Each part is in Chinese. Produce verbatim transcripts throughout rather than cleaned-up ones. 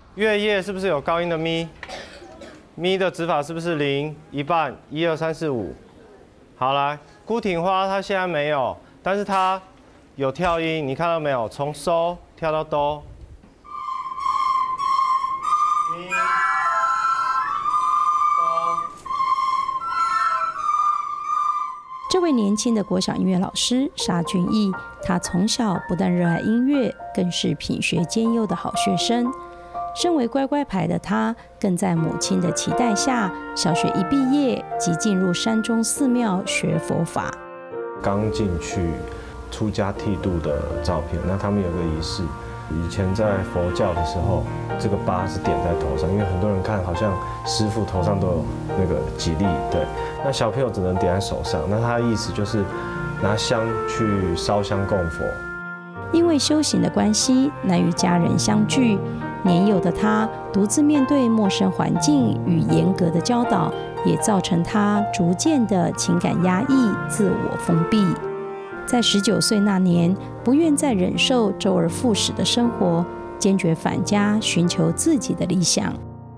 月夜是不是有高音的咪？咪的指法是不是零一半？一二三四五。好，来，孤挺花它现在没有，但是它有跳音，你看到没有？从收跳到哆。咪哆。 这位年轻的国小音乐老师沙俊毅，他从小不但热爱音乐，更是品学兼优的好学生。身为乖乖牌的他，更在母亲的期待下，小学一毕业即进入山中寺庙学佛法。 刚进去出家剃度的照片，那他们有个仪式，以前在佛教的时候，这个疤是点在头上，因为很多人看好像师父头上都有那个吉利，对，那小朋友只能点在手上，那他的意思就是拿香去烧香供佛。 因为修行的关系，难与家人相聚。年幼的他独自面对陌生环境与严格的教导，也造成他逐渐的情感压抑、自我封闭。在十九岁那年，不愿再忍受周而复始的生活，坚决返家，寻求自己的理想。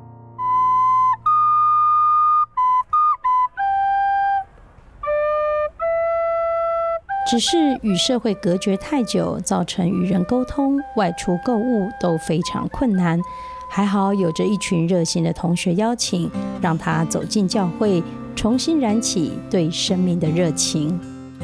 只是与社会隔绝太久，造成与人沟通、外出购物都非常困难。还好有着一群热心的同学邀请，让他走进教会，重新燃起对生命的热情。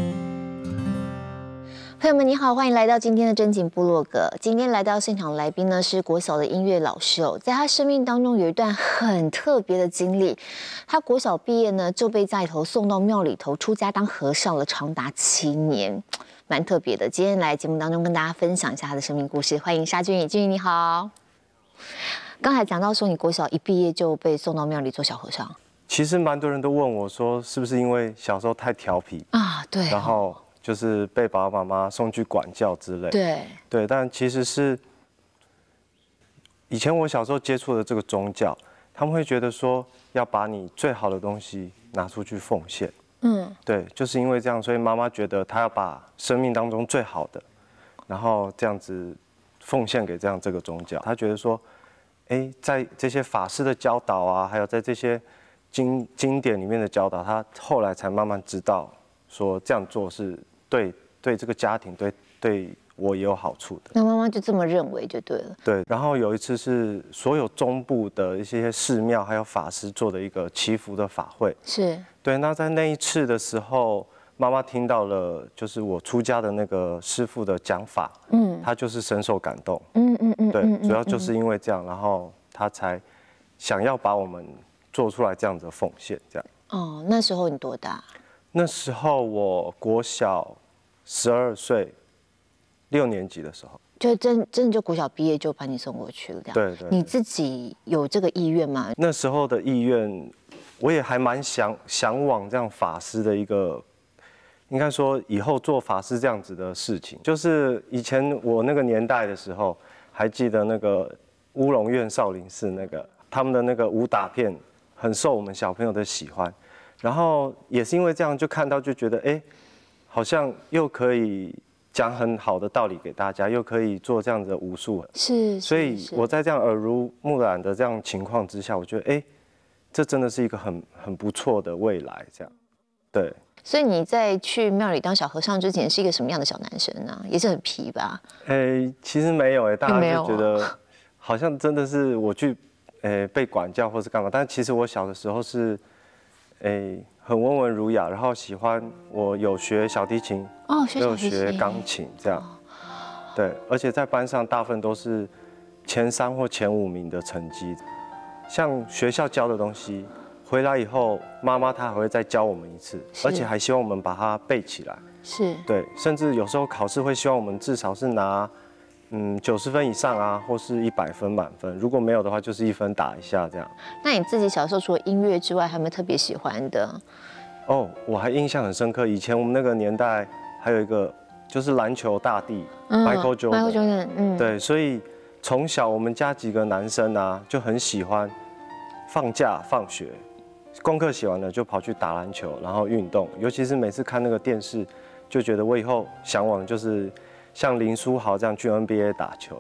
朋友们，你好，欢迎来到今天的真情部落格。今天来到现场的来宾呢是国小的音乐老师哦，在他生命当中有一段很特别的经历。他国小毕业呢就被家里头送到庙里头出家当和尚了，长达七年，蛮特别的。今天来节目当中跟大家分享一下他的生命故事。欢迎沙俊毅，俊毅你好。刚才讲到说你国小一毕业就被送到庙里做小和尚， 其实蛮多人都问我说，是不是因为小时候太调皮啊？对， 然后就是被爸爸妈妈送去管教之类。 对对，但其实是以前我小时候接触的这个宗教，他们会觉得说要把你最好的东西拿出去奉献。嗯，对，就是因为这样，所以妈妈觉得她要把生命当中最好的，然后这样子奉献给这样这个宗教。她觉得说，哎，在这些法师的教导啊，还有在这些经经典里面的教导，她后来才慢慢知道说这样做是对对这个家庭对对我也有好处的。 那妈妈就这么认为就对了。 对，然后有一次是所有中部的一些寺庙还有法师做的一个祈福的法会。 是。对， 那在那一次的时候，妈妈听到了就是我出家的那个师父的讲法，嗯，她就是深受感动。嗯嗯嗯。对，主要就是因为这样，然后她才想要把我们做出来这样子的奉献，这样。 哦，那时候你多大？ 那时候我国小十二岁，六年级的时候， 就真真的就国小毕业就把你送过去了，这样。 对 对, 对。 你自己有这个意愿吗？ 那时候的意愿，我也还蛮想向往这样法师的一个，应该说以后做法师这样子的事情。就是以前我那个年代的时候，还记得那个乌龙院少林寺那个他们的那个武打片，很受我们小朋友的喜欢。然后也是因为这样，就看到就觉得，哎，好像又可以讲很好的道理给大家，又可以做这样子的武术， 是， 所以我在这样耳濡目染的这样情况之下，我觉得，哎，这真的是一个很很不错的未来，这样，对。 所以你在去庙里当小和尚之前，是一个什么样的小男生呢？也是很皮吧？ 哎，其实没有哎，大家就觉得好像真的是我去，哎，被管教或是干嘛，但其实我小的时候是。哎，很温文儒雅，然后喜欢我有学小提琴， 哦，学小提琴，有学钢琴这样，对，而且在班上大部分都是前三或前五名的成绩。像学校教的东西，回来以后妈妈她还会再教我们一次，而且还希望我们把它背起来。 是， 对，甚至有时候考试会希望我们至少是拿。嗯，九十分以上啊，或是一百分满分，如果没有的话，就是一分打一下这样。 那你自己小时候除了音乐之外，还有没有特别喜欢的？ 哦，我还印象很深刻，以前我们那个年代还有一个就是篮球大帝、嗯、Michael Jordan， Michael Jordan， 嗯， 对，所以从小我们家几个男生啊，就很喜欢放假放学，功课写完了就跑去打篮球，然后运动，尤其是每次看那个电视，就觉得我以后向往就是。像林书豪这样去 N B A 打球，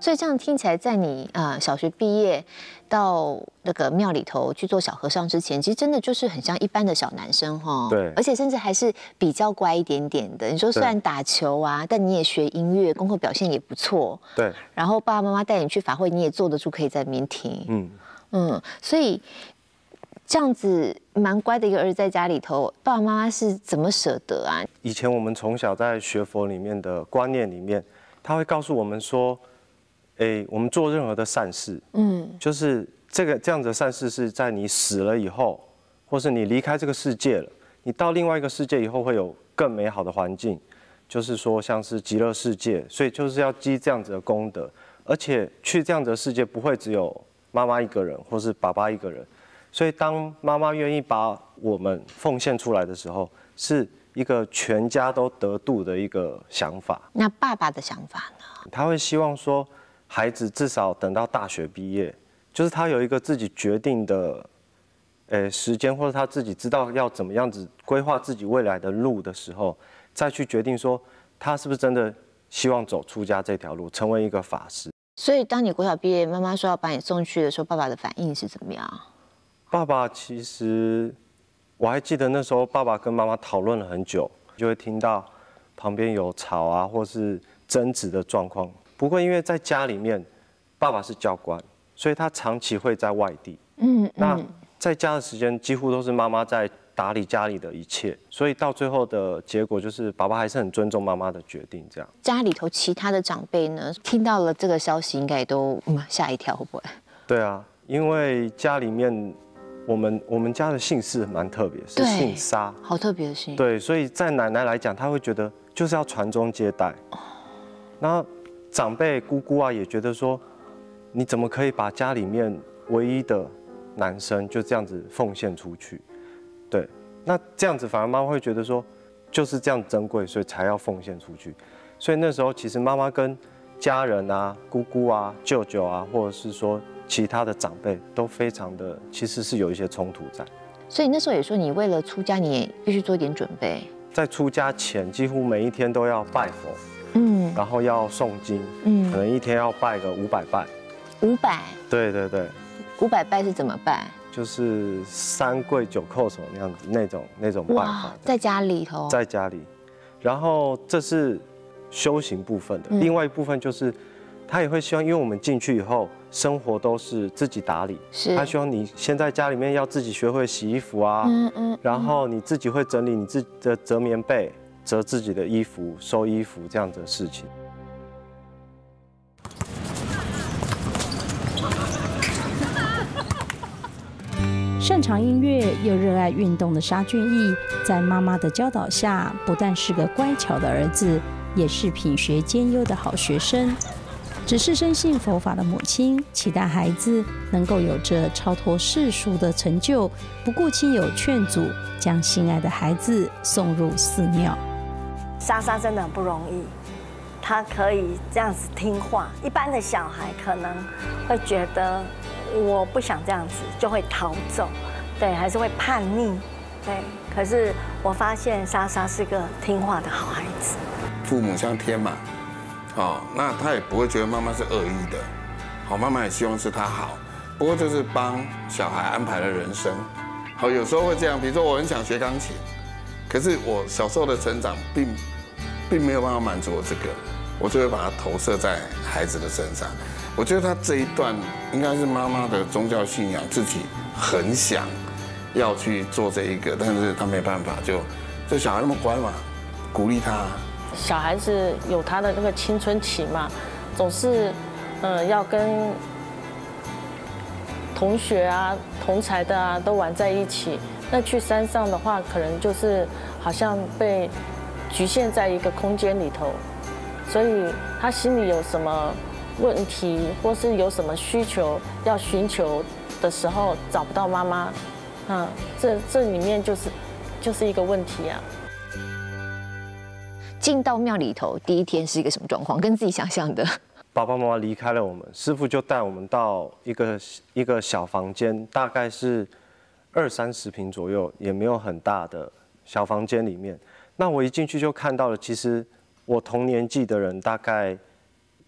所以这样听起来，在你呃小学毕业到那个庙里头去做小和尚之前，其实真的就是很像一般的小男生哈。 对， 而且甚至还是比较乖一点点的。你说虽然打球啊，但你也学音乐，功课表现也不错。 对。 然后爸爸妈妈带你去法会，你也坐得住，可以在那边听。 嗯嗯，所以这样子蛮乖的一个儿子在家里头，爸爸妈妈是怎么舍得啊？ 以前我们从小在学佛里面的观念里面，他会告诉我们说。哎，我们做任何的善事，嗯，就是这个这样子的善事是在你死了以后，或是你离开这个世界了，你到另外一个世界以后会有更美好的环境，就是说像是极乐世界，所以就是要积这样子的功德，而且去这样子的世界不会只有妈妈一个人或是爸爸一个人，所以当妈妈愿意把我们奉献出来的时候，是一个全家都得度的一个想法。 那爸爸的想法呢？ 他会希望说。孩子至少等到大学毕业，就是他有一个自己决定的，呃，时间，或者他自己知道要怎么样子规划自己未来的路的时候，再去决定说他是不是真的希望走出家这条路，成为一个法师。 所以，当你国小毕业，妈妈说要把你送去的时候，爸爸的反应是怎么样？ 爸爸其实我还记得那时候，爸爸跟妈妈讨论了很久，就会听到旁边有吵啊，或是争执的状况。不过，因为在家里面，爸爸是教官，所以他长期会在外地。嗯，那在家的时间几乎都是妈妈在打理家里的一切，所以到最后的结果就是，爸爸还是很尊重妈妈的决定。这样， 家里头其他的长辈呢，听到了这个消息，应该也都嗯吓一跳，会不会？ 对啊，因为家里面，我们我们家的姓氏蛮特别，是姓沙， 好特别的姓。 对，所以在奶奶来讲，她会觉得就是要传宗接代。然后。长辈姑姑啊也觉得说，你怎么可以把家里面唯一的男生就这样子奉献出去？对，那这样子反而妈妈会觉得说，就是这样珍贵，所以才要奉献出去。所以那时候其实妈妈跟家人啊、姑姑啊、舅舅啊，或者是说其他的长辈都非常的，其实是有一些冲突在。 所以那时候也说，你为了出家，你也必须做一点准备。 在出家前，几乎每一天都要拜佛。嗯，然后要诵经，嗯，可能一天要拜个五百拜， 五百， 对对对， 五百拜是怎么拜？ 就是三跪九叩首那样子那种那种拜法， 在家里头， 在家里，然后这是修行部分的，嗯、另外一部分就是他也会希望，因为我们进去以后生活都是自己打理， 是， 他希望你先在家里面要自己学会洗衣服啊，嗯嗯，然后你自己会整理你自己的折棉被。折自己的衣服、收衣服这样子的事情。 擅长音乐又热爱运动的沙俊逸，在妈妈的教导下，不但是个乖巧的儿子，也是品学兼优的好学生。只是深信佛法的母亲，期待孩子能够有着超脱世俗的成就，不顾亲友劝阻，将心爱的孩子送入寺庙。 莎莎真的很不容易，她可以这样子听话。一般的小孩可能会觉得我不想这样子，就会逃走，对，还是会叛逆，对。可是我发现莎莎是个听话的好孩子。 父母像天嘛，哦，那他也不会觉得妈妈是恶意的，好，妈妈也希望是他好，不过就是帮小孩安排了人生。好，有时候会这样，比如说我很想学钢琴，可是我小时候的成长并。并没有办法满足我这个，我就会把它投射在孩子的身上。我觉得他这一段应该是妈妈的宗教信仰，自己很想要去做这一个，但是他没办法，就这小孩那么乖嘛，鼓励他。 小孩子有他的那个青春期嘛，总是呃要跟同学啊、同才的啊都玩在一起。那去山上的话，可能就是好像被局限在一个空间里头，所以他心里有什么问题，或是有什么需求要寻求的时候，找不到妈妈，嗯，这这里面就是就是一个问题啊。 进到庙里头第一天是一个什么状况？跟自己想象的。 爸爸妈妈离开了我们，师父就带我们到一个一个小房间，大概是二三十平左右，也没有很大的小房间里面。那我一进去就看到了，其实我同年纪的人大概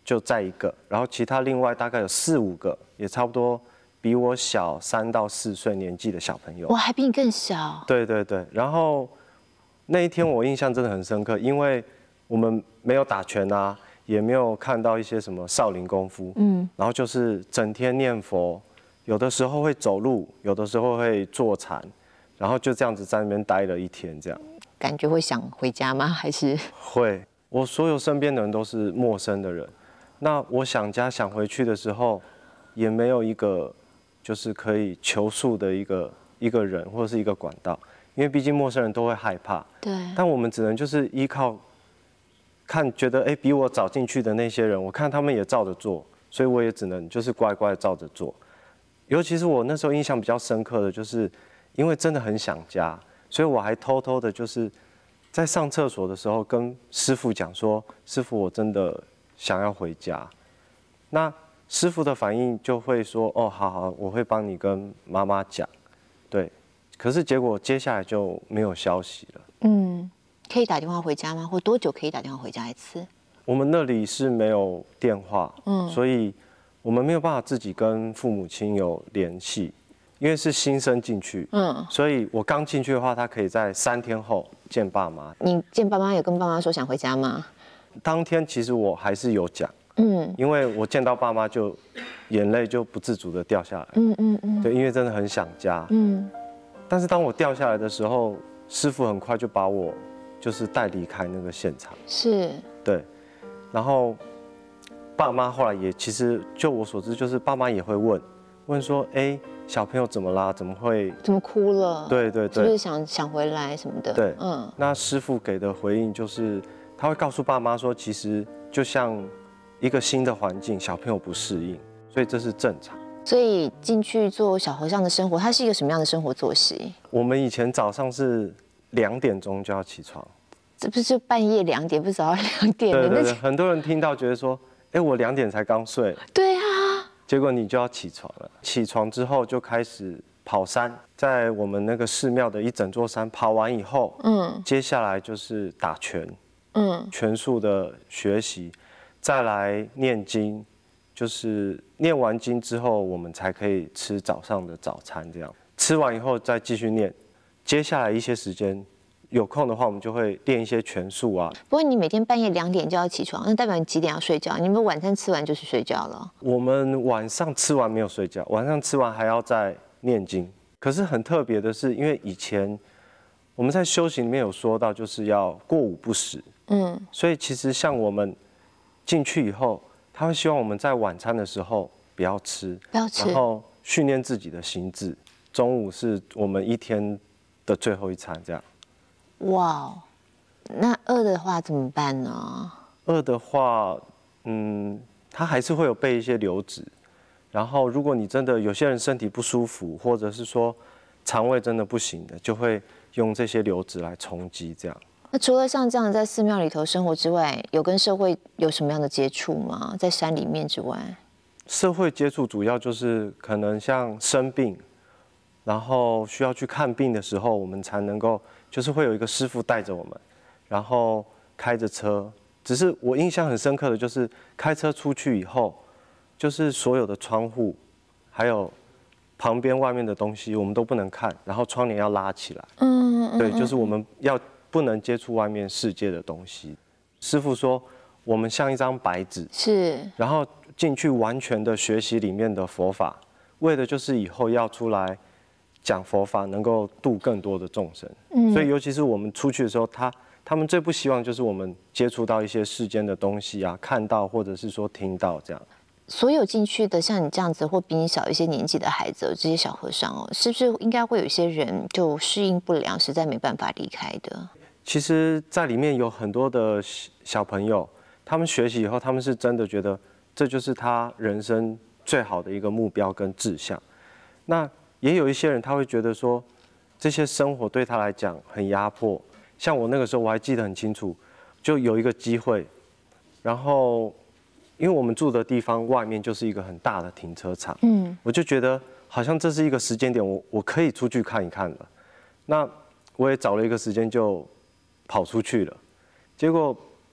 就在一个，然后其他另外大概有四五个，也差不多比我小三到四岁年纪的小朋友。 哇，还比你更小。 对对对，然后那一天我印象真的很深刻，因为我们没有打拳啊，也没有看到一些什么少林功夫，嗯，然后就是整天念佛，有的时候会走路，有的时候会坐禅，然后就这样子在那边待了一天，这样。 感觉会想回家吗？还是会？我所有身边的人都是陌生的人，那我想家想回去的时候，也没有一个就是可以求诉的一个一个人或者是一个管道，因为毕竟陌生人都会害怕。 对。 但我们只能就是依靠看，觉得哎比我早进去的那些人，我看他们也照着做，所以我也只能就是乖乖的照着做。尤其是我那时候印象比较深刻的就是，因为真的很想家。所以我还偷偷的，就是在上厕所的时候跟师父讲说：“师父，我真的想要回家。”那师父的反应就会说：“哦，好好，我会帮你跟妈妈讲。”对。可是结果接下来就没有消息了。 嗯，可以打电话回家吗？或多久可以打电话回家一次？ 我们那里是没有电话，嗯，所以我们没有办法自己跟父母亲有联系。因为是新生进去，嗯，所以我刚进去的话，他可以在三天后见爸妈。 你见爸妈有跟爸妈说想回家吗？ 当天其实我还是有讲，嗯，因为我见到爸妈就眼泪就不自主的掉下来，嗯嗯嗯，对，因为真的很想家，嗯。但是当我掉下来的时候，师父很快就把我就是带离开那个现场， 是， 对，然后爸妈后来也其实就我所知，就是爸妈也会问问说，哎。小朋友怎么啦？怎么会？ 怎么哭了？ 对对对， 是不是想想回来什么的？ 对，嗯。那师父给的回应就是，他会告诉爸妈说，其实就像一个新的环境，小朋友不适应，所以这是正常。 所以进去做小和尚的生活，它是一个什么样的生活作息？ 我们以前早上是两点钟就要起床， 这不是半夜两点，不是早上两点的？ 对对对，很多人听到觉得说，哎，我两点才刚睡。 对啊。 结果你就要起床了，起床之后就开始跑山，在我们那个寺庙的一整座山跑完以后，嗯，接下来就是打拳，嗯，拳术的学习，再来念经，就是念完经之后，我们才可以吃早上的早餐，这样吃完以后再继续念，接下来一些时间。有空的话，我们就会练一些拳术啊。 不过你每天半夜两点就要起床，那代表你几点要睡觉？你们晚餐吃完就是睡觉了？ 我们晚上吃完没有睡觉，晚上吃完还要再念经。可是很特别的是，因为以前我们在修行里面有说到，就是要过午不食。嗯，所以其实像我们进去以后，他会希望我们在晚餐的时候不要吃， 不要吃， 然后训练自己的心智。中午是我们一天的最后一餐，这样。 哇，那饿的话怎么办呢？ 饿的话，嗯，它还是会有备一些流质。然后，如果你真的有些人身体不舒服，或者是说肠胃真的不行的，就会用这些流质来充饥。这样。 那除了像这样在寺庙里头生活之外，有跟社会有什么样的接触吗？在山里面之外， 社会接触主要就是可能像生病，然后需要去看病的时候，我们才能够。就是会有一个师父带着我们，然后开着车。只是我印象很深刻的就是开车出去以后，就是所有的窗户，还有旁边外面的东西，我们都不能看，然后窗帘要拉起来。嗯，嗯对，就是我们要不能接触外面世界的东西。师父说，我们像一张白纸， 是， 然后进去完全的学习里面的佛法，为的就是以后要出来。讲佛法能够度更多的众生，嗯，所以尤其是我们出去的时候，他他们最不希望就是我们接触到一些世间的东西啊，看到或者是说听到这样。 所有进去的像你这样子或比你小一些年纪的孩子，这些小和尚哦，是不是应该会有一些人就适应不良，实在没办法离开的？ 其实，在里面有很多的小朋友，他们学习以后，他们是真的觉得这就是他人生最好的一个目标跟志向。那也有一些人他会觉得说，这些生活对他来讲很压迫。像我那个时候我还记得很清楚，就有一个机会，然后因为我们住的地方外面就是一个很大的停车场，嗯，我就觉得好像这是一个时间点，我我可以出去看一看了。那我也找了一个时间就跑出去了，结果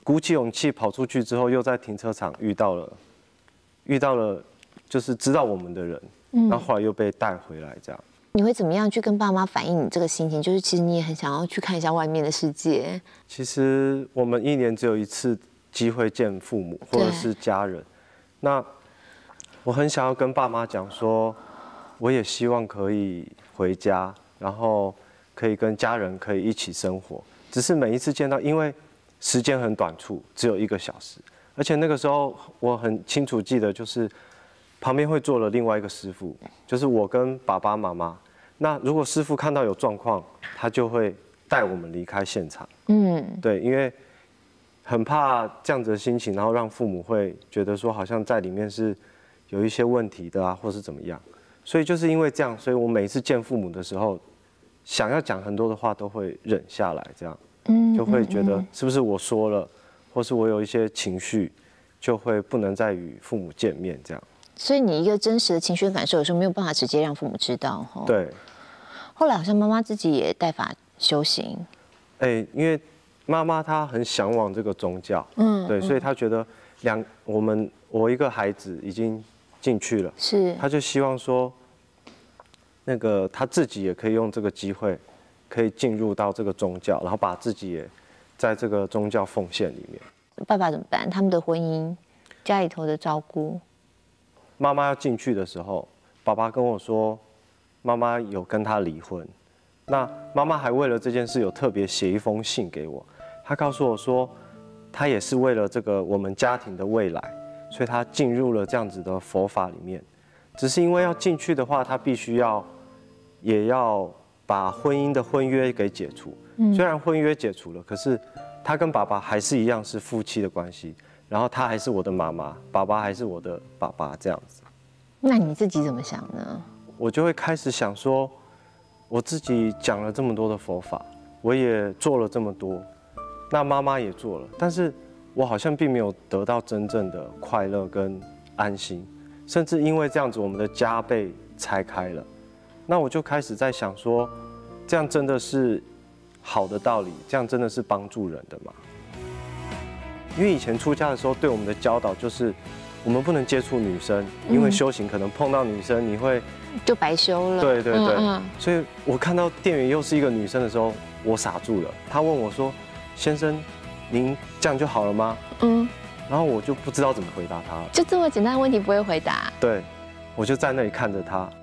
鼓起勇气跑出去之后，又在停车场遇到了遇到了就是知道我们的人，嗯，然后后来又被带回来这样。 你会怎么样去跟爸妈反映你这个心情？就是其实你也很想要去看一下外面的世界。 其实我们一年只有一次机会见父母或者是家人，那我很想要跟爸妈讲说，我也希望可以回家，然后可以跟家人可以一起生活。只是每一次见到，因为时间很短促，只有一个小时，而且那个时候我很清楚记得，就是旁边会坐了另外一个师傅，就是我跟爸爸妈妈。那如果师傅看到有状况，他就会带我们离开现场。嗯，对，因为很怕这样子的心情，然后让父母会觉得说好像在里面是有一些问题的啊，或是怎么样。所以就是因为这样，所以我每一次见父母的时候，想要讲很多的话都会忍下来，这样，嗯，就会觉得是不是我说了，或是我有一些情绪，就会不能再与父母见面这样。 所以你一个真实的情绪感受，有时候没有办法直接让父母知道，哈。 对。 后来好像妈妈自己也带法修行。 哎，因为妈妈她很向往这个宗教，嗯，对，所以她觉得两我们我一个孩子已经进去了， 是， 她就希望说，那个她自己也可以用这个机会，可以进入到这个宗教，然后把自己也在这个宗教奉献里面。 爸爸怎么办？他们的婚姻，家里头的照顾。 妈妈要进去的时候，爸爸跟我说，妈妈有跟他离婚。那妈妈还为了这件事有特别写一封信给我，她告诉我说，她也是为了这个我们家庭的未来，所以她进入了这样子的佛法里面。只是因为要进去的话，她必须要也要把婚姻的婚约给解除。虽然婚约解除了，可是她跟爸爸还是一样是夫妻的关系。然后她还是我的妈妈，爸爸还是我的爸爸，这样子。 那你自己怎么想呢？ 我就会开始想说，我自己讲了这么多的佛法，我也做了这么多，那妈妈也做了，但是我好像并没有得到真正的快乐跟安心，甚至因为这样子，我们的家被拆开了。那我就开始在想说，这样真的是好的道理？这样真的是帮助人的吗？因为以前出家的时候，对我们的教导就是，我们不能接触女生，因为修行可能碰到女生，你会就白修了。 对对对，嗯嗯，所以我看到店员又是一个女生的时候，我傻住了。她问我说：“先生，您这样就好了吗？”嗯，然后我就不知道怎么回答她了。 就这么简单的问题不会回答？ 对，我就在那里看着她。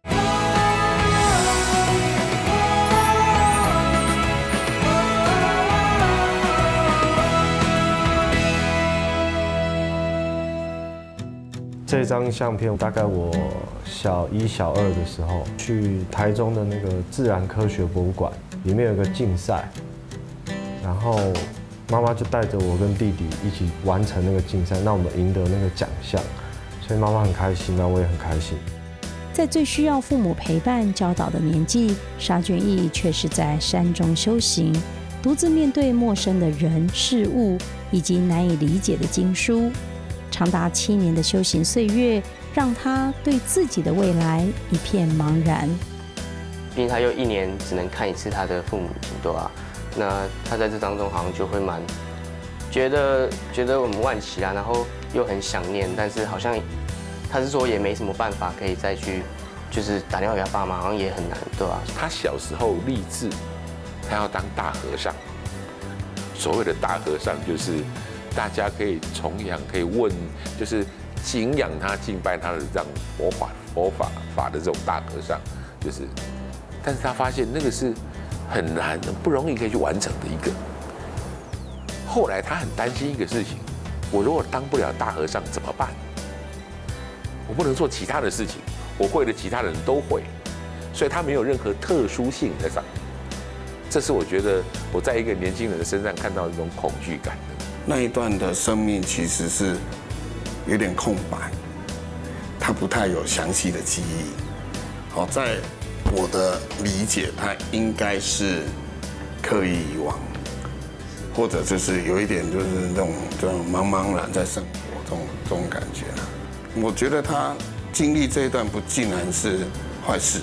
这张相片大概我小一、小二的时候，去台中的那个自然科学博物馆，里面有个竞赛，然后妈妈就带着我跟弟弟一起完成那个竞赛，那我们赢得那个奖项，所以妈妈很开心，那我也很开心。 在最需要父母陪伴教导的年纪，沙俊毅却是在山中修行，独自面对陌生的人事物以及难以理解的经书。长达七年的修行岁月，让他对自己的未来一片茫然。 毕竟他又一年只能看一次他的父母亲，对吧？那他在这当中好像就会蛮觉得觉得我们惋惜啦，然后又很想念，但是好像他是说也没什么办法可以再去，就是打电话给他爸妈，好像也很难，对吧？ 他小时候立志，他要当大和尚。所谓的大和尚就是。大家可以崇仰，可以问，就是敬仰他、敬拜他的这样佛法、佛法法的这种大和尚，就是，但是他发现那个是很难、不容易可以去完成的一个。后来他很担心一个事情：我如果当不了大和尚怎么办？我不能做其他的事情，我会的其他人都会，所以他没有任何特殊性在上面。这是我觉得我在一个年轻人的身上看到的这种恐惧感的。 那一段的生命其实是有点空白，他不太有详细的记忆。好，在我的理解，他应该是刻意遗忘，或者就是有一点就是那种这种茫茫然在生活这种这种感觉。我觉得他经历这一段不尽然是坏事。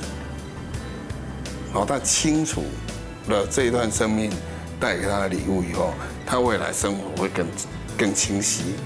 好，他清楚了这一段生命带给他的礼物以后。 他未来生活会更更清晰。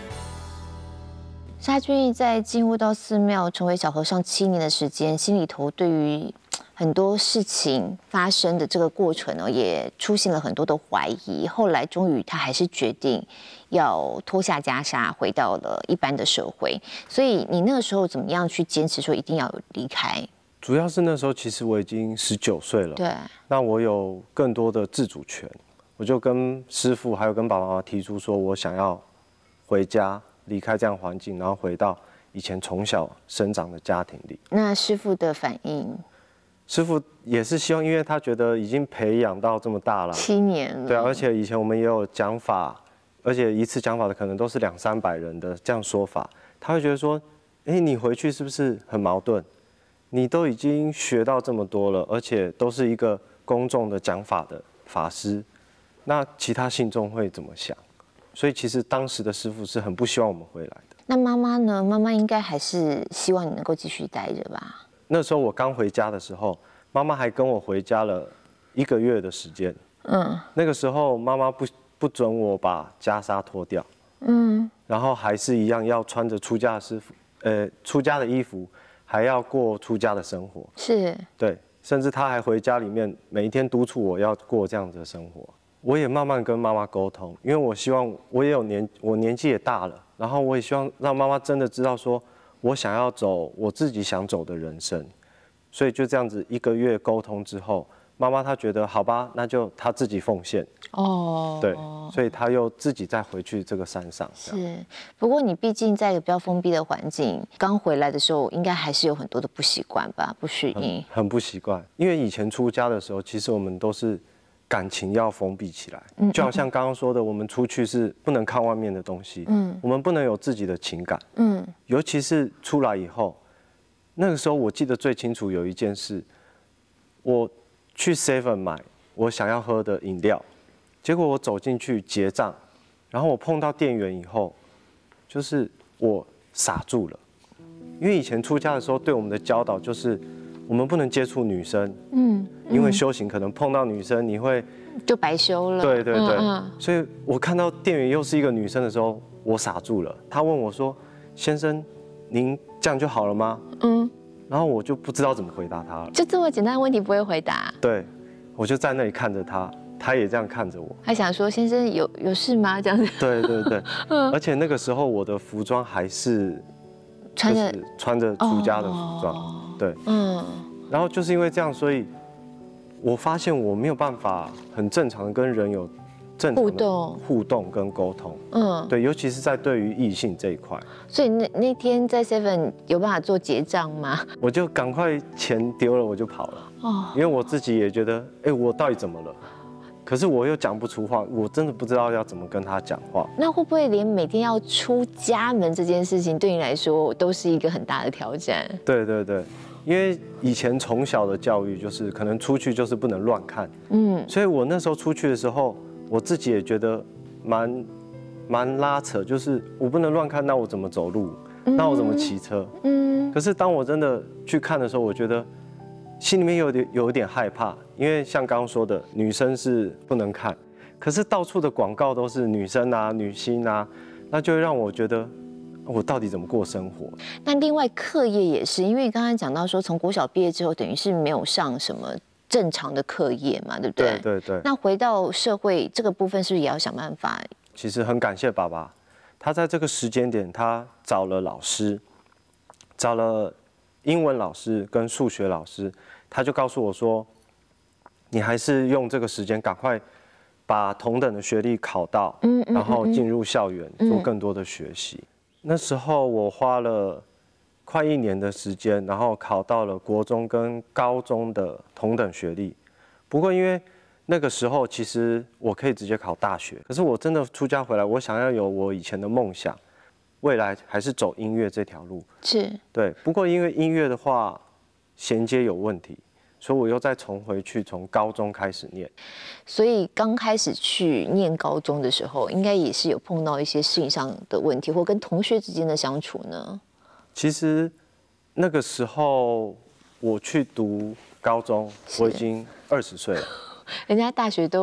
沙俊义在进入到寺庙成为小和尚七年的时间，心里头对于很多事情发生的这个过程呢，也出现了很多的怀疑。后来终于他还是决定要脱下袈裟，回到了一般的社会。所以你那个时候怎么样去坚持说一定要离开？ 主要是那时候其实我已经十九岁了， 对， 那我有更多的自主权，我就跟师父还有跟爸爸妈妈提出说，我想要回家。离开这样环境，然后回到以前从小生长的家庭里。 那师父的反应？ 师父也是希望，因为他觉得已经培养到这么大了， 七年了。 对，而且以前我们也有讲法，而且一次讲法的可能都是两三百人的这样说法，他会觉得说，哎，你回去是不是很矛盾？你都已经学到这么多了，而且都是一个公众的讲法的法师，那其他信众会怎么想？所以其实当时的师父是很不希望我们回来的。 那妈妈呢？妈妈应该还是希望你能够继续待着吧？ 那时候我刚回家的时候，妈妈还跟我回家了一个月的时间。嗯，那个时候妈妈不不准我把袈裟脱掉。嗯，然后还是一样要穿着出家的师傅，呃，出家的衣服，还要过出家的生活。 是。对， 甚至她还回家里面每一天督促我要过这样子的生活。我也慢慢跟妈妈沟通，因为我希望我也有年，我年纪也大了，然后我也希望让妈妈真的知道说，我想要走我自己想走的人生，所以就这样子一个月沟通之后，妈妈她觉得好吧，那就她自己奉献。哦，对，所以她又自己再回去这个山上。 是，不过你毕竟在一个比较封闭的环境，刚回来的时候，应该还是有很多的不习惯吧，不适应。 很, 很不习惯，因为以前出家的时候，其实我们都是。感情要封闭起来，就好像刚刚说的，我们出去是不能看外面的东西，嗯，我们不能有自己的情感，嗯，尤其是出来以后，那个时候我记得最清楚有一件事，我去 seven 买我想要喝的饮料，结果我走进去结账，然后我碰到店员以后，就是我傻住了，因为以前出家的时候对我们的教导就是。我们不能接触女生，嗯，因为修行可能碰到女生你会就白修了。 对对对，嗯嗯所以我看到店员又是一个女生的时候，我傻住了。她问我说：“先生，您这样就好了吗？”嗯，然后我就不知道怎么回答她了。 就这么简单的问题不会回答？ 对，我就在那里看着她，她也这样看着我。 还想说：“先生有有事吗？”这样子。 对对对，嗯，而且那个时候我的服装还是。穿着穿着出家的服装，哦、对，嗯，然后就是因为这样，所以我发现我没有办法很正常的跟人有正常的互动、互动跟沟通，嗯，对，尤其是在对于异性这一块。 所以那那天在 seven 有办法做结账吗？ 我就赶快钱丢了，我就跑了，哦，因为我自己也觉得，哎，我到底怎么了？可是我又讲不出话，我真的不知道要怎么跟他讲话。 那会不会连每天要出家门这件事情，对你来说都是一个很大的挑战？ 对对对，因为以前从小的教育就是可能出去就是不能乱看，嗯，所以我那时候出去的时候，我自己也觉得蛮蛮拉扯，就是我不能乱看，那我怎么走路？那我怎么骑车？嗯，可是当我真的去看的时候，我觉得。心里面有点有一点害怕，因为像刚刚说的，女生是不能看，可是到处的广告都是女生啊、女星啊，那就会让我觉得我到底怎么过生活？ 那另外课业也是，因为刚刚讲到说，从国小毕业之后，等于是没有上什么正常的课业嘛，对不对？ 对对对。 那回到社会这个部分，是不是也要想办法？ 其实很感谢爸爸，他在这个时间点，他找了老师，找了英文老师跟数学老师。他就告诉我说：“你还是用这个时间赶快把同等的学历考到，然后进入校园做更多的学习。”那时候我花了快一年的时间，然后考到了国中跟高中的同等学历。不过因为那个时候其实我可以直接考大学，可是我真的出家回来，我想要有我以前的梦想，未来还是走音乐这条路。 是， 对。不过因为音乐的话衔接有问题。所以我又再重回去，从高中开始念。 所以刚开始去念高中的时候，应该也是有碰到一些事情上的问题，或跟同学之间的相处呢？ 其实那个时候我去读高中，我已经二十岁了。 人家大学都差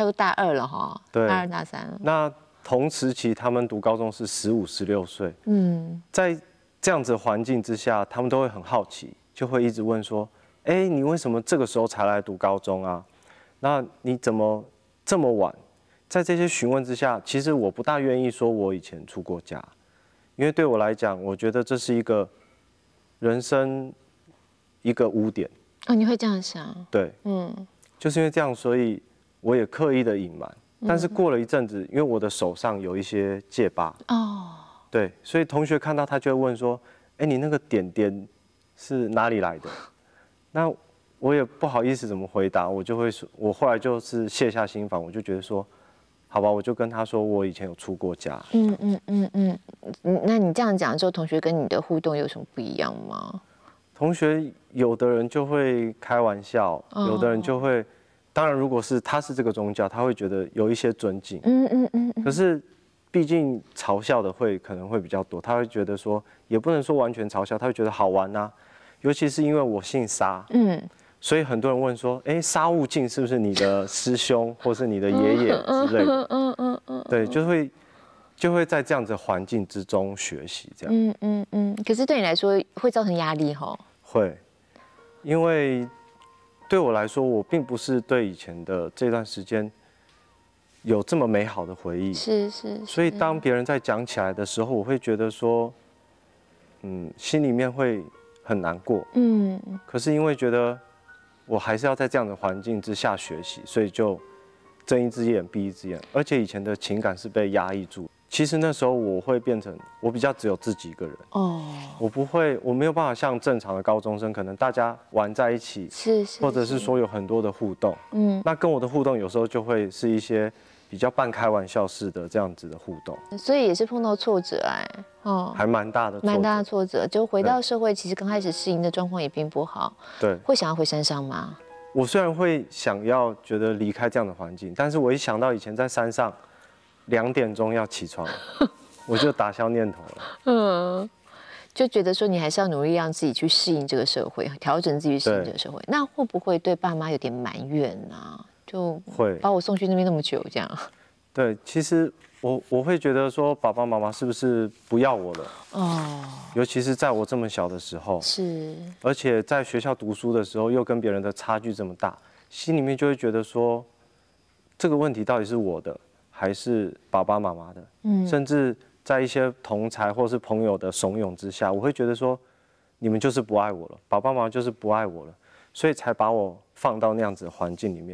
差不多大二了哈， 对， 大二大三了。 那同时期他们读高中是十五、十六岁，嗯，在这样子的环境之下，他们都会很好奇，就会一直问说，哎，你为什么这个时候才来读高中啊？那你怎么这么晚？在这些询问之下，其实我不大愿意说我以前出过家，因为对我来讲，我觉得这是一个人生一个污点。 哦，你会这样想？ 对，嗯，就是因为这样，所以我也刻意的隐瞒。但是过了一阵子，因为我的手上有一些戒疤，哦，对，所以同学看到他就会问说：“哎，你那个点点是哪里来的？”那我也不好意思怎么回答，我就会说，我后来就是卸下心防，我就觉得说，好吧，我就跟他说我以前有出过家。嗯嗯嗯嗯，那你这样讲之后，同学跟你的互动有什么不一样吗？ 同学有的人就会开玩笑，哦、有的人就会。当然，如果是他是这个宗教，他会觉得有一些尊敬。嗯嗯嗯。可是，毕竟嘲笑的会可能会比较多，他会觉得说，也不能说完全嘲笑，他会觉得好玩啊。尤其是因为我姓沙，嗯，所以很多人问说，哎，沙悟净是不是你的师兄，或是你的爷爷之类的？嗯嗯嗯。对，就会就会在这样子的环境之中学习，这样。嗯嗯嗯。可是对你来说会造成压力哈？ 会，因为。对我来说，我并不是对以前的这段时间有这么美好的回忆。 是是。 所以当别人在讲起来的时候，我会觉得说，嗯，心里面会很难过。嗯。可是因为觉得我还是要在这样的环境之下学习，所以就睁一只眼闭一只眼。而且以前的情感是被压抑住。其实那时候我会变成我比较只有自己一个人哦，我不会，我没有办法像正常的高中生，可能大家玩在一起， 是是， 或者是说有很多的互动，嗯，那跟我的互动有时候就会是一些比较半开玩笑式的这样子的互动， 所以也是碰到挫折哎， 哦，还蛮大的， 蛮大的挫折，就回到社会，其实刚开始适应的状况也并不好， 对， 会想要回山上吗？ 我虽然会想要觉得离开这样的环境，但是我一想到以前在山上。两点钟要起床，我就打消念头了。嗯， 就觉得说你还是要努力让自己去适应这个社会，调整自己适应这个社会。那会不会对爸妈有点埋怨啊？就会把我送去那边那么久，这样？ 对，其实我我会觉得说，爸爸妈妈是不是不要我了？哦，尤其是在我这么小的时候， 是， 而且在学校读书的时候又跟别人的差距这么大，心里面就会觉得说，这个问题到底是我的？还是爸爸妈妈的，嗯，甚至在一些同儕或是朋友的怂恿之下，我会觉得说，你们就是不爱我了，爸爸妈妈就是不爱我了，所以才把我放到那样子的环境里面。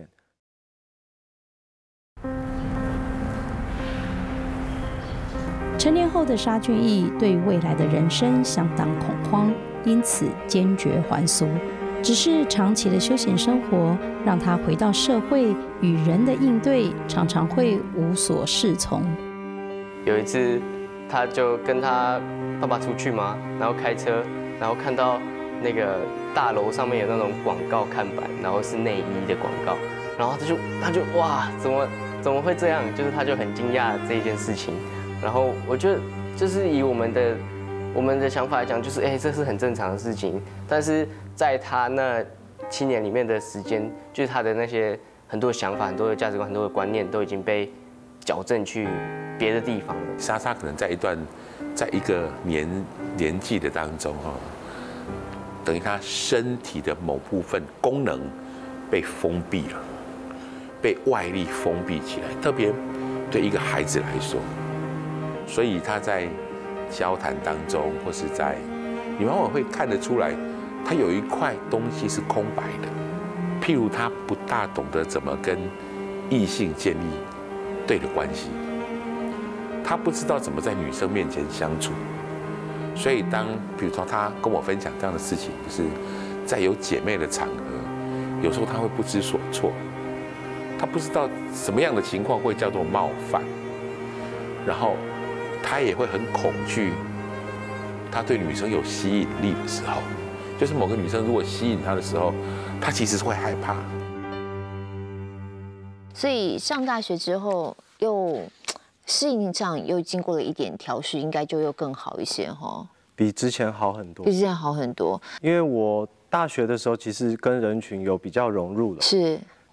成年后的沙俊毅对未来的人生相当恐慌，因此坚决还俗。只是长期的休闲生活，让他回到社会与人的应对，常常会无所适从。 有一次，他就跟他爸爸出去嘛，然后开车，然后看到那个大楼上面有那种广告看板，然后是内衣的广告，然后他就他就哇，怎么怎么会这样？就是他就很惊讶这一件事情。然后我觉得，就是以我们的我们的想法来讲，就是哎，这是很正常的事情，但是。在他那七年里面的时间，就是他的那些很多想法、很多的价值观、很多的观念都已经被矫正去别的地方了。 莎莎可能在一段，在一个年年纪的当中哈，等于他身体的某部分功能被封闭了，被外力封闭起来。特别对一个孩子来说，所以他在交谈当中，或是在你往往会看得出来。他有一块东西是空白的，譬如他不大懂得怎么跟异性建立对的关系，他不知道怎么在女生面前相处，所以当比如说他跟我分享这样的事情，就是在有姐妹的场合，有时候他会不知所措，他不知道什么样的情况会叫做冒犯，然后他也会很恐惧，他对女生有吸引力的时候。就是某个女生如果吸引他的时候，他其实是会害怕。 所以上大学之后，又适应上又经过了一点调试，应该就又更好一些哈。 比之前好很多。 比之前好很多。 因为我大学的时候，其实跟人群有比较融入了。 是。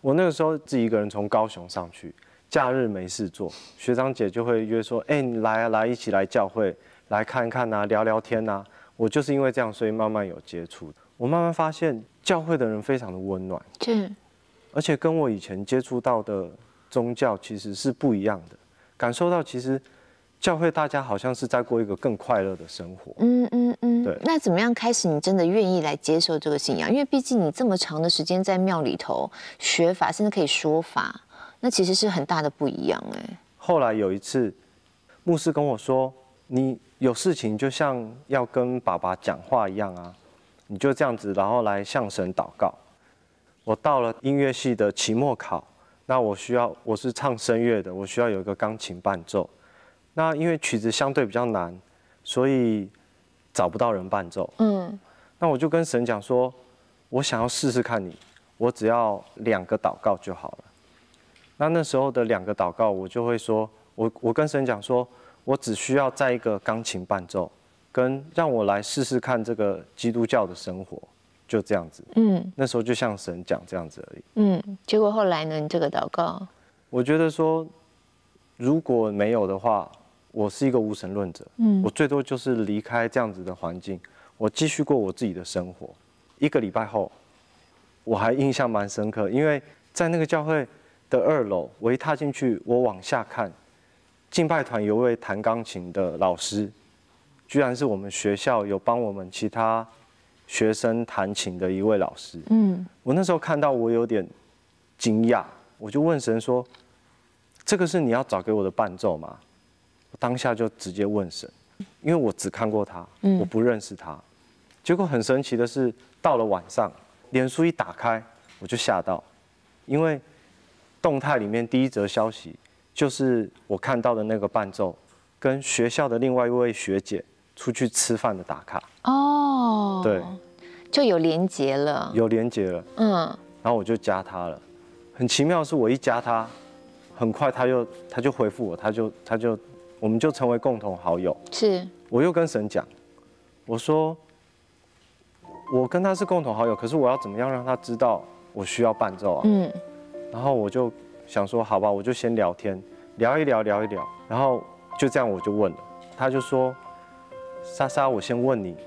我那个时候自己一个人从高雄上去，假日没事做，学长姐就会约说，哎、欸，你来啊，来一起来教会来看看啊，聊聊天啊。我就是因为这样，所以慢慢有接触。我慢慢发现教会的人非常的温暖， 是， 而且跟我以前接触到的宗教其实是不一样的，感受到其实教会大家好像是在过一个更快乐的生活。 嗯嗯嗯。 对。 那怎么样开始你真的愿意来接受这个信仰？因为毕竟你这么长的时间在庙里头学法，甚至可以说法，那其实是很大的不一样哎。 后来有一次，牧师跟我说：“你有事情就像要跟爸爸讲话一样啊，你就这样子，然后来向神祷告。”我到了音乐系的期末考，那我需要我是唱声乐的，我需要有一个钢琴伴奏。那因为曲子相对比较难，所以找不到人伴奏。嗯，那我就跟神讲说，我想要试试看你，我只要两个祷告就好了。那那时候的两个祷告，我就会说，我我跟神讲说，我只需要在一个钢琴伴奏，跟让我来试试看这个基督教的生活，就这样子。嗯，那时候就像神讲这样子而已。 嗯，结果后来呢？你这个祷告， 我觉得说，如果没有的话，我是一个无神论者。嗯，我最多就是离开这样子的环境，我继续过我自己的生活。一个礼拜后，我还印象蛮深刻，因为在那个教会的二楼，我一踏进去，我往下看，敬拜团有位弹钢琴的老师，居然是我们学校有帮我们其他学生弹琴的一位老师。嗯，我那时候看到我有点惊讶，我就问神说：“这个是你要找给我的伴奏吗？”我当下就直接问神，因为我只看过他，我不认识他。结果很神奇的是，到了晚上，脸书一打开，我就吓到，因为动态里面第一则消息就是我看到的那个伴奏，跟学校的另外一位学姐出去吃饭的打卡。哦，对， 就有连结了， 有连结了。嗯，然后我就加他了。很奇妙的是，我一加他，很快他就他就回复我，他就他就我们就成为共同好友。 是， 我又跟神讲，我说我跟他是共同好友，可是我要怎么样让他知道我需要伴奏啊？嗯，然后我就想说，好吧，我就先聊天，聊一聊，聊一聊，然后就这样我就问了，他就说，莎莎，我先问你，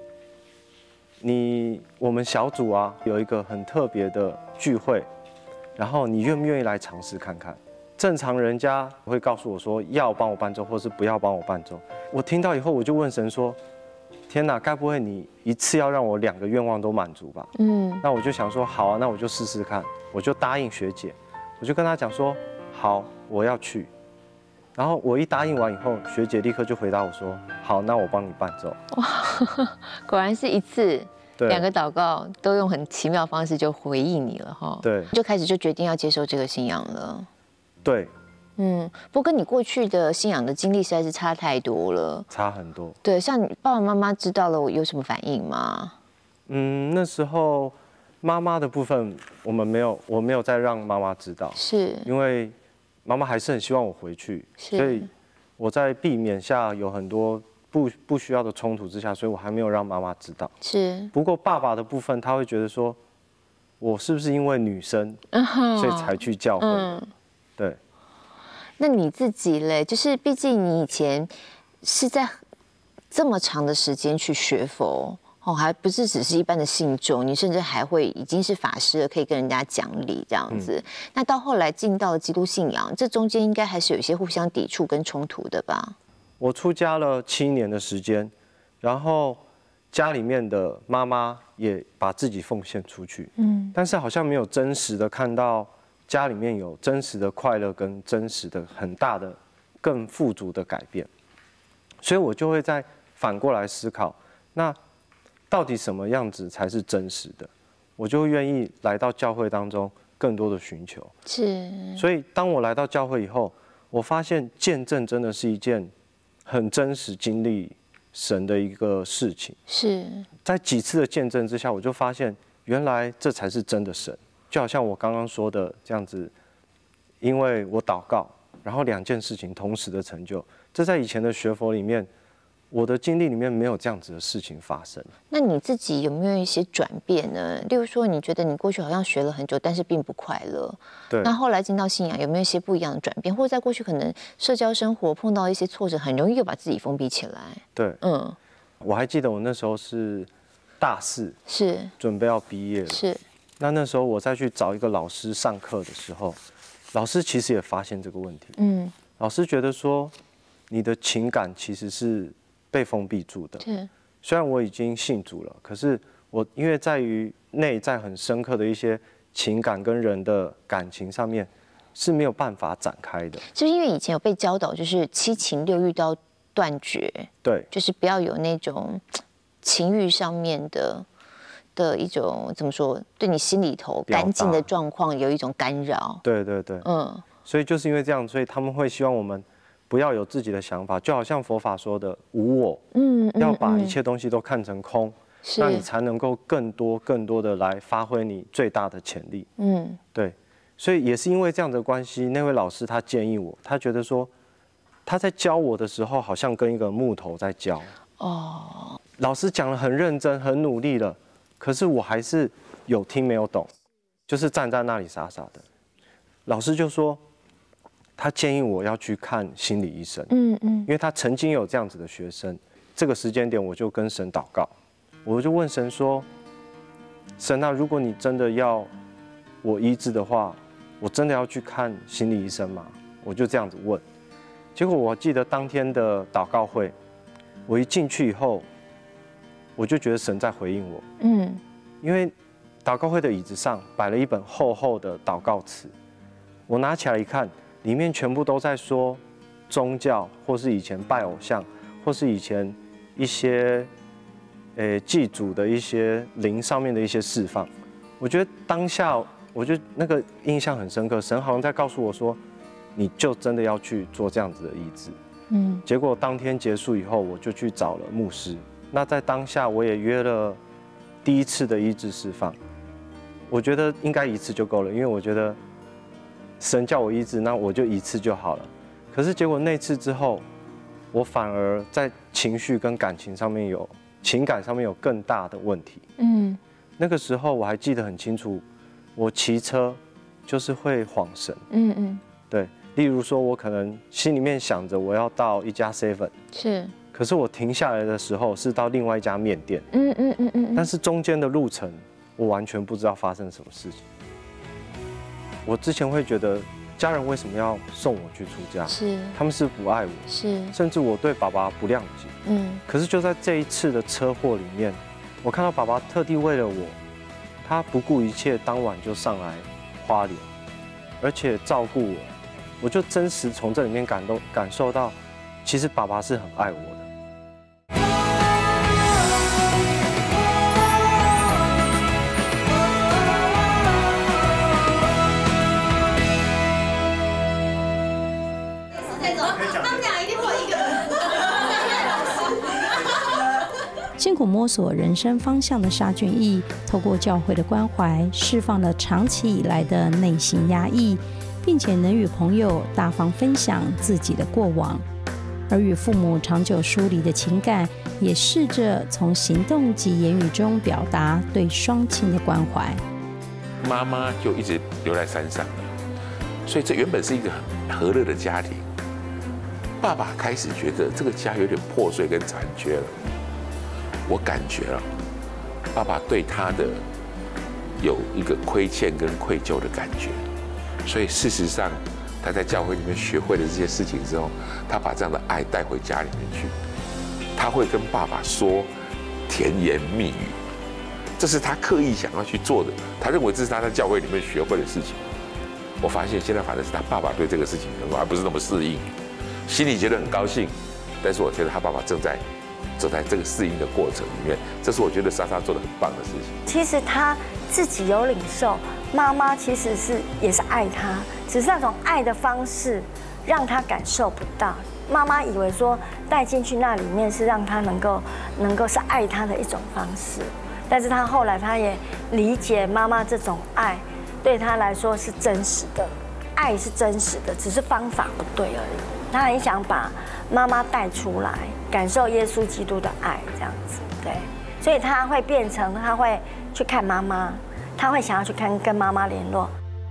你我们小组啊有一个很特别的聚会，然后你愿不愿意来尝试看看？正常人家会告诉我说要帮我伴奏，或是不要帮我伴奏。我听到以后，我就问神说：天哪，该不会你一次要让我两个愿望都满足吧？嗯，那我就想说，好啊，那我就试试看。我就答应学姐，我就跟她讲说，好，我要去。然后我一答应完以后，学姐立刻就回答我说，好，那我帮你伴奏。 哇，果然是一次两个祷告都用很奇妙的方式就回应你了哈。 对， 就开始就决定要接受这个信仰了。 对， 嗯，不过跟你过去的信仰的经历实在是差太多了， 差很多。 对，像你爸爸妈妈知道了，我有什么反应吗？ 嗯，那时候妈妈的部分，我们没有，我没有再让妈妈知道， 是因为妈妈还是很希望我回去，所以我在避免下有很多不不需要的冲突之下，所以我还没有让妈妈知道。 是， 不过爸爸的部分，他会觉得说，我是不是因为女生，所以才去教会？嗯，对。 那你自己嘞？就是毕竟你以前是在这么长的时间去学佛哦，还不是只是一般的信众，你甚至还会已经是法师了，可以跟人家讲理这样子。嗯、那到后来进到了基督信仰，这中间应该还是有一些互相抵触跟冲突的吧？ 我出家了七年的时间，然后家里面的妈妈也把自己奉献出去，嗯，但是好像没有真实的看到家里面有真实的快乐跟真实的很大的更富足的改变，所以我就会再反过来思考，那到底什么样子才是真实的？我就愿意来到教会当中更多的寻求。 是， 所以当我来到教会以后，我发现见证真的是一件很真实经历神的一个事情。 是在几次的见证之下，我就发现原来这才是真的神。就好像我刚刚说的这样子，因为我祷告，然后两件事情同时的成就，这在以前的学佛里面我的经历里面没有这样子的事情发生。 那你自己有没有一些转变呢？例如说，你觉得你过去好像学了很久，但是并不快乐。 对。 那后来进到信仰，有没有一些不一样的转变？或者在过去可能社交生活碰到一些挫折，很容易就把自己封闭起来。 对。嗯。我还记得我那时候是大四， 是准备要毕业了。 是。 那那时候我再去找一个老师上课的时候，老师其实也发现这个问题。嗯。老师觉得说，你的情感其实是被封闭住的。 是。 虽然我已经信主了，可是我因为在于内在很深刻的一些情感跟人的感情上面是没有办法展开的。 就是因为以前有被教导，就是七情六欲都要断绝， 对， 就是不要有那种情欲上面的的一种怎么说，对你心里头干净的状况有一种干扰。 对对对，嗯，所以就是因为这样，所以他们会希望我们不要有自己的想法，就好像佛法说的无我，嗯，要把一切东西都看成空，那你才能够更多更多的来发挥你最大的潜力，嗯，对，所以也是因为这样的关系，那位老师他建议我，他觉得说他在教我的时候，好像跟一个木头在教，哦，老师讲得很认真很努力了，可是我还是有听没有懂，就是站在那里傻傻的，老师就说。他建议我要去看心理医生，嗯嗯，因为他曾经有这样子的学生，这个时间点我就跟神祷告，我就问神说：“神啊，如果你真的要我医治的话，我真的要去看心理医生吗？”我就这样子问，结果我记得当天的祷告会，我一进去以后，我就觉得神在回应我，嗯，因为祷告会的椅子上摆了一本厚厚的祷告词，我拿起来一看。里面全部都在说宗教，或是以前拜偶像，或是以前一些呃祭祖的一些灵上面的一些释放。我觉得当下，我就那个印象很深刻，神好像在告诉我说，你就真的要去做这样子的医治。嗯。结果当天结束以后，我就去找了牧师。那在当下，我也约了第一次的医治释放。我觉得应该一次就够了，因为我觉得。神叫我医治，那我就一次就好了。可是结果那次之后，我反而在情绪跟感情上面有情感上面有更大的问题。嗯，那个时候我还记得很清楚，我骑车就是会晃神。嗯嗯，对，例如说我可能心里面想着我要到一家 seven， 是，可是我停下来的时候是到另外一家面店。嗯嗯嗯嗯，但是中间的路程我完全不知道发生什么事情。我之前会觉得家人为什么要送我去出家？是他们是不爱我，是甚至我对爸爸不谅解。嗯，可是就在这一次的车祸里面，我看到爸爸特地为了我，他不顾一切，当晚就上来花莲，而且照顾我。我就真实从这里面感动感受到，其实爸爸是很爱我的。 辛苦摸索人生方向的沙俊毅，透过教会的关怀，释放了长期以来的内心压抑，并且能与朋友大方分享自己的过往，而与父母长久疏离的情感，也试着从行动及言语中表达对双亲的关怀。 妈妈就一直留在山上了，所以这原本是一个很和乐的家庭。爸爸开始觉得这个家有点破碎跟残缺了。我感觉了，爸爸对他的有一个亏欠跟愧疚的感觉，所以事实上，他在教会里面学会了这些事情之后，他把这样的爱带回家里面去，他会跟爸爸说甜言蜜语，这是他刻意想要去做的，他认为这是他在教会里面学会的事情。我发现现在反正是他爸爸对这个事情能够还不是那么适应，心里觉得很高兴，但是我觉得他爸爸正在。走在这个适应的过程里面，这是我觉得莎莎做的很棒的事情。 其实他自己有领受，妈妈其实是也是爱他，只是那种爱的方式让他感受不到。妈妈以为说带进去那里面是让他能够能够是爱他的一种方式，但是他后来他也理解妈妈这种爱对他来说是真实的，爱是真实的，只是方法不对而已。 他很想把妈妈带出来，感受耶稣基督的爱，这样子，对，所以他会变成，他会去看妈妈，他会想要去看跟妈妈联络。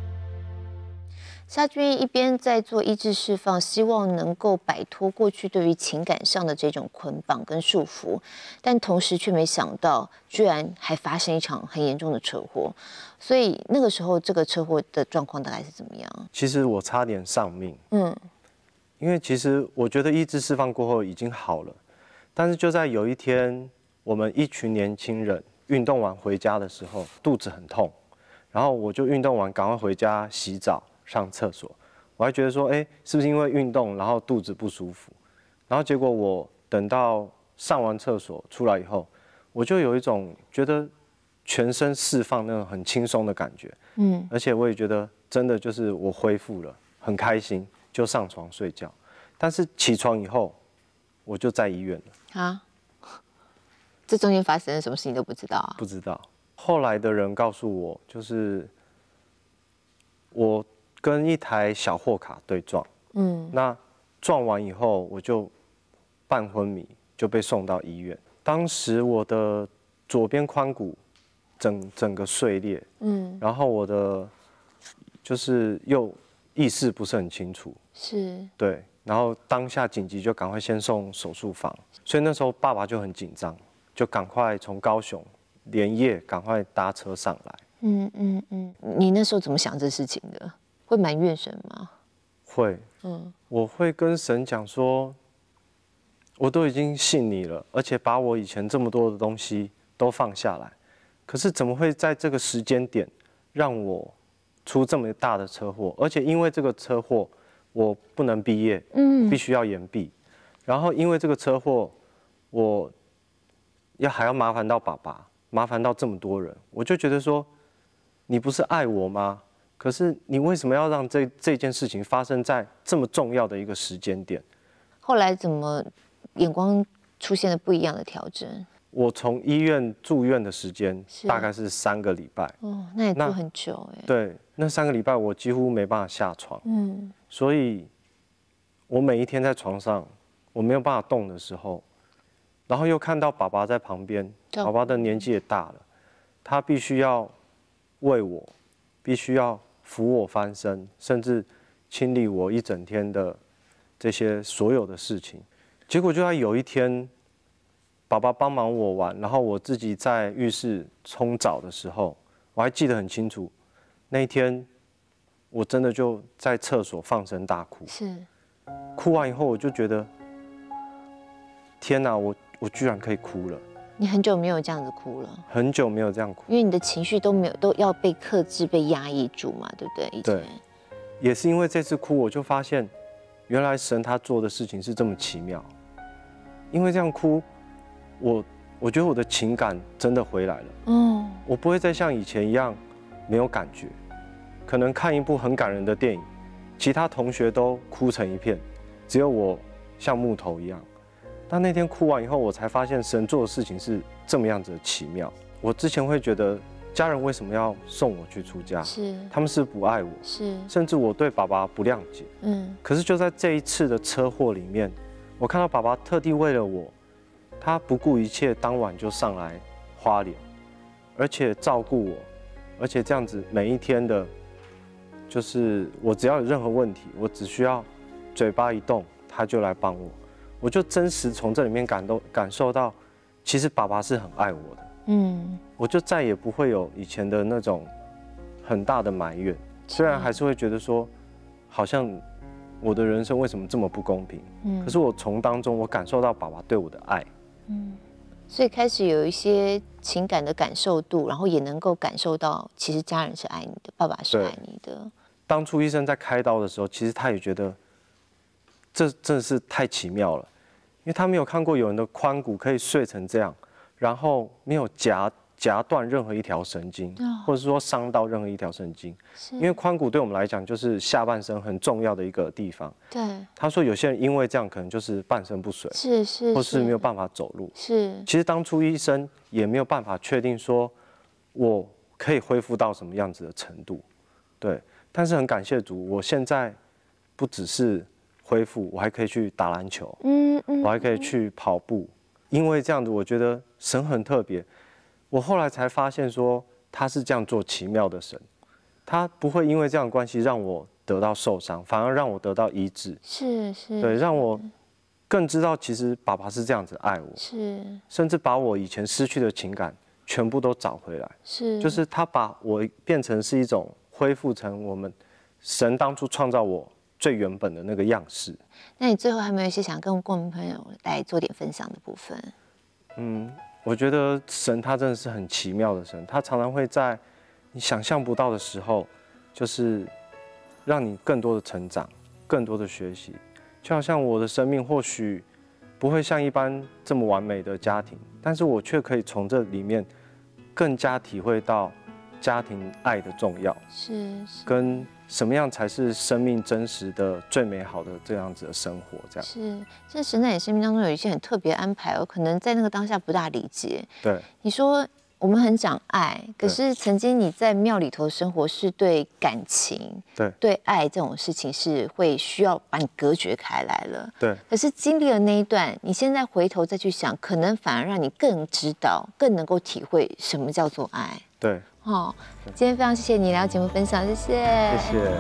夏君一边在做医治释放，希望能够摆脱过去对于情感上的这种捆绑跟束缚，但同时却没想到，居然还发生一场很严重的车祸。所以那个时候，这个车祸的状况大概是怎么样？ 其实我差点丧命， 嗯， 因为其实我觉得医治释放过后已经好了，但是就在有一天，我们一群年轻人运动完回家的时候，肚子很痛，然后我就运动完赶快回家洗澡。上厕所，我还觉得说，哎，是不是因为运动，然后肚子不舒服？然后结果我等到上完厕所出来以后，我就有一种觉得全身释放那种很轻松的感觉，嗯，而且我也觉得真的就是我恢复了，很开心，就上床睡觉。但是起床以后，我就在医院了。啊？ 这中间发生了什么事情都不知道啊？ 不知道。后来的人告诉我，就是我跟一台小货卡对撞，嗯，那撞完以后我就半昏迷，就被送到医院。当时我的左边髋骨整整个碎裂，嗯，然后我的就是又意识不是很清楚， 是， 对，然后当下紧急就赶快先送手术房，所以那时候爸爸就很紧张，就赶快从高雄连夜赶快搭车上来。 嗯嗯嗯，你那时候怎么想这事情的？会埋怨神吗？ 会，嗯，我会跟神讲说，我都已经信你了，而且把我以前这么多的东西都放下来，可是怎么会在这个时间点让我出这么大的车祸？而且因为这个车祸，我不能毕业，嗯，必须要延毕，然后因为这个车祸，我要还要麻烦到爸爸，麻烦到这么多人，我就觉得说，你不是爱我吗？可是你为什么要让这这件事情发生在这么重要的一个时间点？ 后来怎么眼光出现了不一样的调整？ 我从医院住院的时间大概是三个礼拜。 哦，那也住很久哎。 对，那三个礼拜我几乎没办法下床。嗯。所以，我每一天在床上，我没有办法动的时候，然后又看到爸爸在旁边，爸爸的年纪也大了，他必须要为我，必须要扶我翻身，甚至清理我一整天的这些所有的事情。结果就在有一天，爸爸帮忙我完，然后我自己在浴室冲澡的时候，我还记得很清楚，那一天我真的就在厕所放声大哭。 是。 哭完以后，我就觉得，天哪，我我居然可以哭了。 你很久没有这样子哭了。 很久没有这样哭。 因为你的情绪都没有都要被克制、被压抑住嘛，对不对？以前对。也是因为这次哭，我就发现，原来神他做的事情是这么奇妙。因为这样哭，我我觉得我的情感真的回来了。嗯。我不会再像以前一样没有感觉。可能看一部很感人的电影，其他同学都哭成一片，只有我像木头一样。但那天哭完以后，我才发现神做的事情是这么样子的奇妙。我之前会觉得家人为什么要送我去出家？ 是他们是不爱我， 是甚至我对爸爸不谅解。嗯。可是就在这一次的车祸里面，我看到爸爸特地为了我，他不顾一切，当晚就上来花莲，而且照顾我，而且这样子每一天的，就是我只要有任何问题，我只需要嘴巴一动，他就来帮我。我就真实从这里面感动感受到，其实爸爸是很爱我的。嗯，我就再也不会有以前的那种很大的埋怨，虽然还是会觉得说，好像我的人生为什么这么不公平？嗯，可是我从当中我感受到爸爸对我的爱。 嗯，所以开始有一些情感的感受度，然后也能够感受到，其实家人是爱你的，爸爸是爱你的。 当初医生在开刀的时候，其实他也觉得，这真的是太奇妙了。因为他没有看过有人的髋骨可以碎成这样，然后没有夹夹断任何一条神经，哦、或者说伤到任何一条神经。因为髋骨对我们来讲就是下半身很重要的一个地方。 对。 他说有些人因为这样可能就是半身不遂， 是是， 或是没有办法走路。 是。 其实当初医生也没有办法确定说我可以恢复到什么样子的程度，对。但是很感谢主，我现在不只是恢复，我还可以去打篮球，嗯嗯，我还可以去跑步。因为这样子，我觉得神很特别。我后来才发现说，他是这样做奇妙的神，他不会因为这样的关系让我得到受伤，反而让我得到医治。 是是， 对，让我更知道其实爸爸是这样子爱我， 是， 甚至把我以前失去的情感全部都找回来。 是， 就是他把我变成是一种恢复成我们神当初创造我最原本的那个样式。 那你最后还没有一些想跟共同朋友来做点分享的部分？ 嗯。我觉得神他真的是很奇妙的神，他常常会在你想象不到的时候，就是让你更多的成长，更多的学习。就好像我的生命或许不会像一般这么完美的家庭，但是我却可以从这里面更加体会到家庭爱的重要， 是，是跟什么样才是生命真实的最美好的这样子的生活，这样是。这神在你生命当中有一些很特别的安排，我可能在那个当下不大理解。 对， 你说我们很讲爱，可是曾经你在庙里头生活是对感情、 对对爱这种事情是会需要把你隔绝开来了。 对。 可是经历了那一段，你现在回头再去想，可能反而让你更知道、更能够体会什么叫做爱。 对。 哦，今天非常谢谢你来到节目分享，谢谢。 谢谢。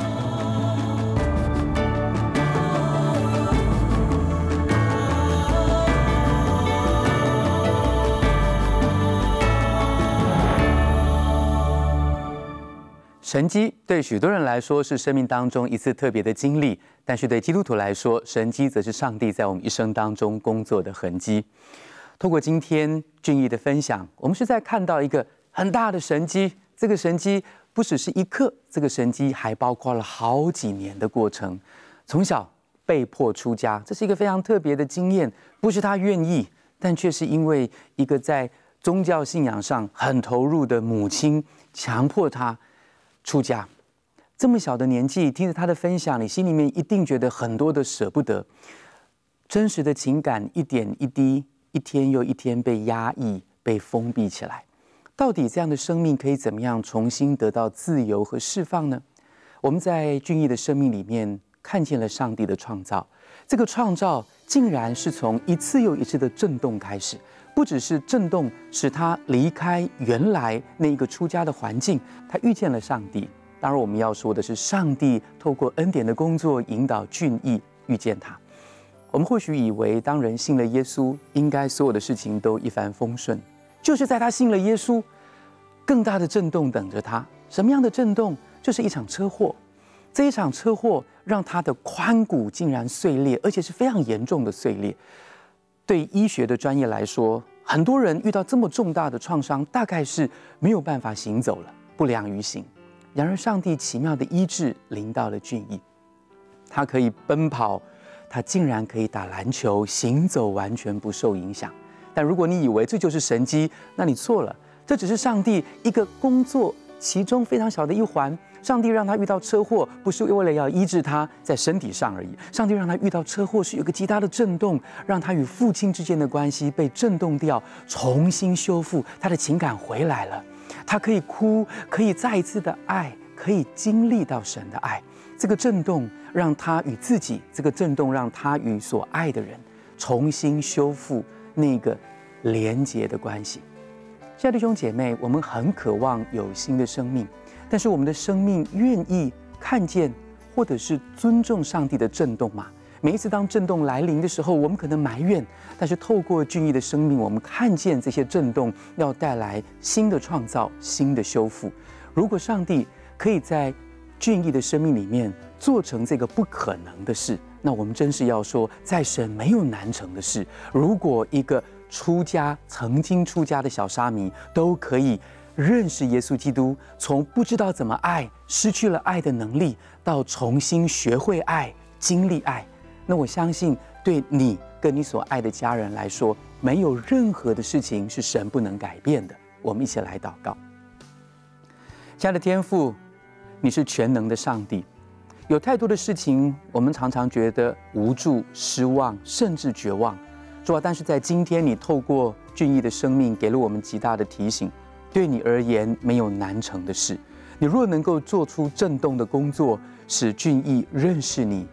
神迹对许多人来说是生命当中一次特别的经历，但是对基督徒来说，神迹则是上帝在我们一生当中工作的痕迹。透过今天俊逸的分享，我们是在看到一个很大的神迹。这个神迹不只是一刻，这个神迹还包括了好几年的过程。从小被迫出家，这是一个非常特别的经验，不是他愿意，但却是因为一个在宗教信仰上很投入的母亲强迫他出家。这么小的年纪，听着他的分享，你心里面一定觉得很多的舍不得，真实的情感一点一滴，一天又一天被压抑、被封闭起来。到底这样的生命可以怎么样重新得到自由和释放呢？我们在俊逸的生命里面看见了上帝的创造，这个创造竟然是从一次又一次的震动开始，不只是震动使他离开原来那一个出家的环境，他遇见了上帝。当然我们要说的是，上帝透过恩典的工作引导俊逸遇见他。我们或许以为当人信了耶稣，应该所有的事情都一帆风顺，就是在他信了耶稣，更大的震动等着他。什么样的震动？就是一场车祸。这一场车祸让他的髋骨竟然碎裂，而且是非常严重的碎裂。对医学的专业来说，很多人遇到这么重大的创伤，大概是没有办法行走了，不良于行。然而上帝奇妙的医治临到了俊逸，他可以奔跑，他竟然可以打篮球，行走完全不受影响。但如果你以为这就是神迹，那你错了，这只是上帝一个工作其中非常小的一环。上帝让他遇到车祸，不是为了要医治他在身体上而已。上帝让他遇到车祸，是有个极大的震动，让他与父亲之间的关系被震动掉，重新修复，他的情感回来了。他可以哭，可以再一次的爱，可以经历到神的爱。这个震动让他与自己，这个震动让他与所爱的人重新修复那个连结的关系。亲爱的弟兄姐妹，我们很渴望有新的生命，但是我们的生命愿意看见或者是尊重上帝的震动吗？每一次当震动来临的时候，我们可能埋怨，但是透过俊逸的生命，我们看见这些震动要带来新的创造、新的修复。如果上帝可以在俊逸的生命里面做成这个不可能的事，那我们真是要说，在神没有难成的事。如果一个出家曾经出家的小沙弥都可以认识耶稣基督，从不知道怎么爱，失去了爱的能力，到重新学会爱、经历爱，那我相信对你跟你所爱的家人来说，没有任何的事情是神不能改变的。我们一起来祷告。亲爱的天父，你是全能的上帝，有太多的事情我们常常觉得无助、失望，甚至绝望。主啊，但是在今天，你透过俊逸的生命给了我们极大的提醒，对你而言没有难成的事。你若能够做出震动的工作，使俊逸认识你，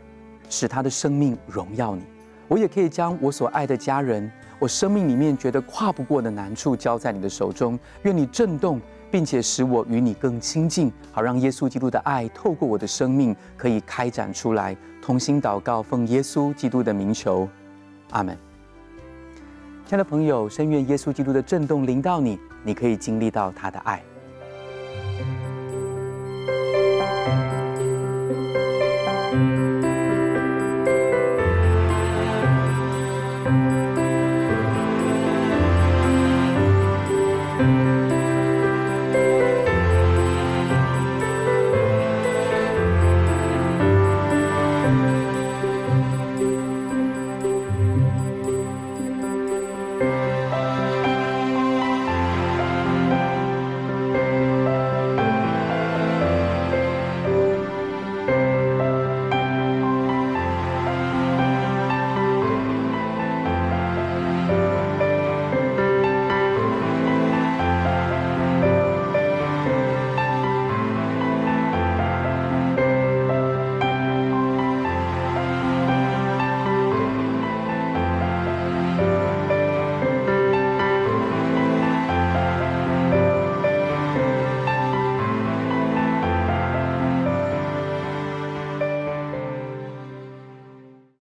使他的生命荣耀你。我也可以将我所爱的家人，我生命里面觉得跨不过的难处交在你的手中，愿你震动，并且使我与你更亲近，好让耶稣基督的爱透过我的生命可以开展出来。同心祷告，奉耶稣基督的名求，阿门。亲爱的朋友，深愿耶稣基督的震动临到你，你可以经历到他的爱。